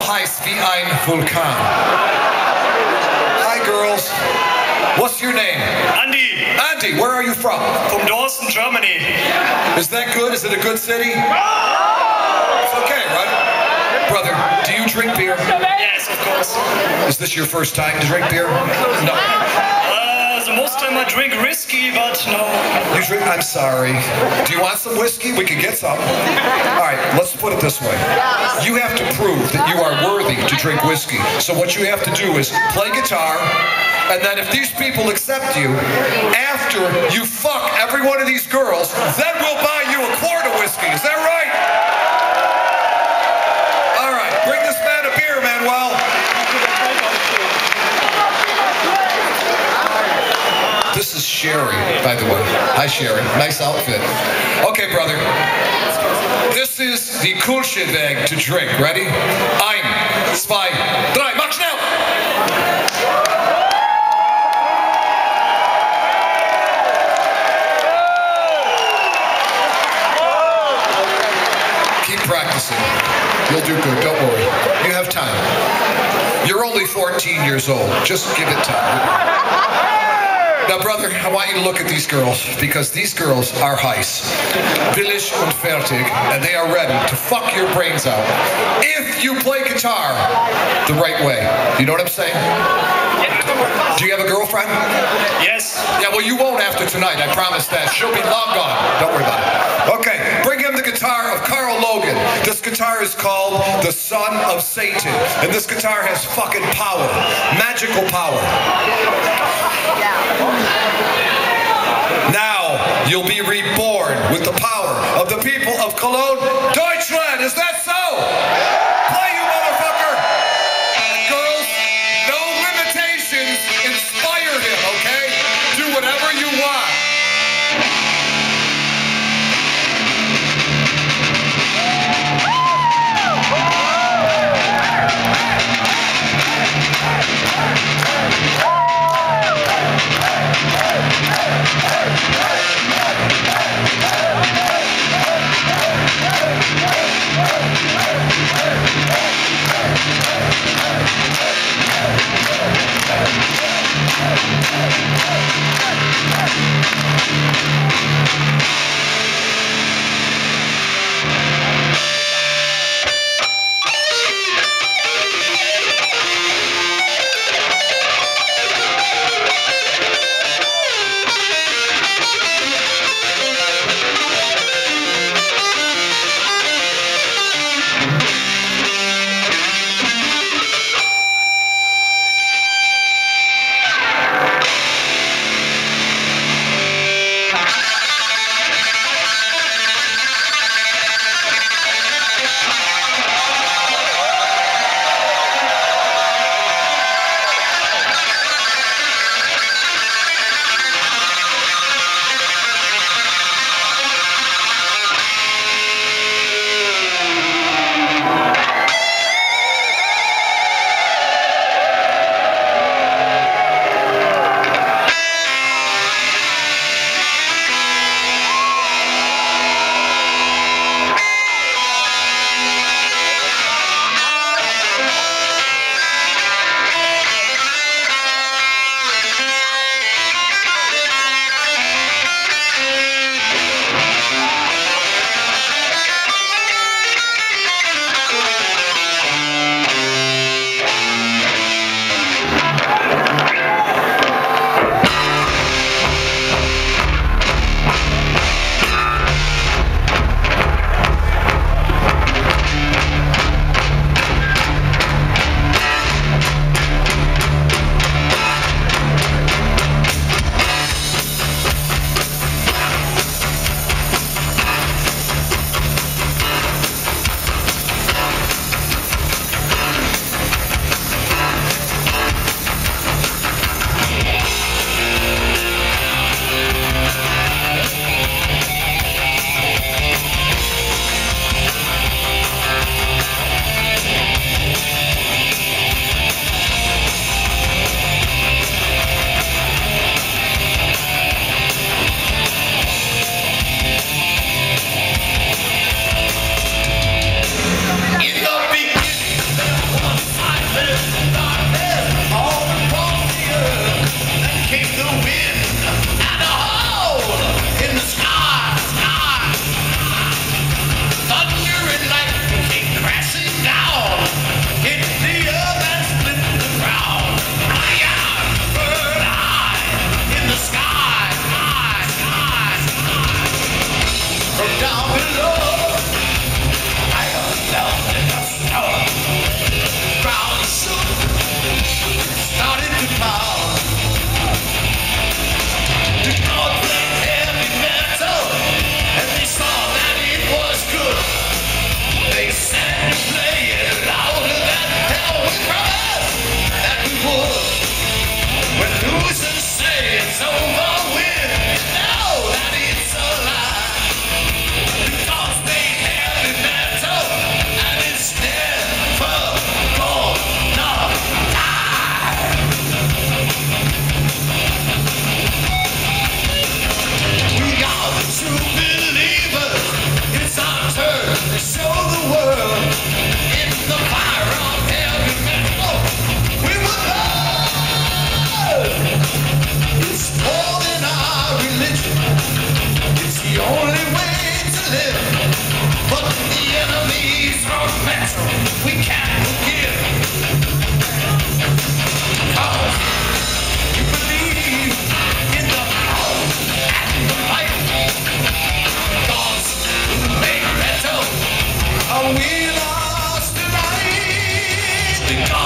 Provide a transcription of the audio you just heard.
heißt wie ein Vulkan. Hi, girls. What's your name? Andy. Andy, where are you from? From Dorsten, Germany. Is that good? Is it a good city? It's okay, right? Brother, do you drink beer? Yes, of course. Is this your first time to drink beer? No. The most time I drink whiskey, but no. You drink? I'm sorry. Do you want some whiskey? We can get some. All right, let's put it this way. You have to prove that you are worthy to drink whiskey. So what you have to do is play guitar, and then if these people accept you, after you fuck every one of these girls, then we'll buy you a quart of whiskey. Is that right? All right, bring this man a beer, Manuel. This is Sherry, by the way. Hi, Sherry. Nice outfit. Okay, brother. This is the Kulcheweg to drink. Ready? Ein, zwei, drei. Mach schnell! Keep practicing. You'll do good. Don't worry. You have time. You're only 14 years old. Just give it time. Now, brother, I want you to look at these girls, because these girls are heiß, willig und fertig, and they are ready to fuck your brains out if you play guitar the right way. You know what I'm saying? Do you have a girlfriend? Yes. Yeah, well, you won't after tonight, I promise that. She'll be long gone. Don't worry about it. Okay, bring him the guitar of Carl Logan. This guitar is called the Son of Satan, and this guitar has fucking power, magical power. Now you'll be reborn with the power of the people of Cologne, Deutschland. Is that so? Play, you motherfucker! And girls, no limitations. Inspire him, okay? Do whatever you want. the